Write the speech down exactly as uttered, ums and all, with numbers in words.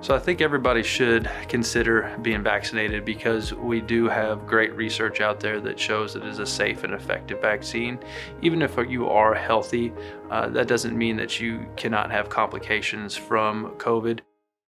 So I think everybody should consider being vaccinated because we do have great research out there that shows it is a safe and effective vaccine. Even if you are healthy, uh, that doesn't mean that you cannot have complications from COVID.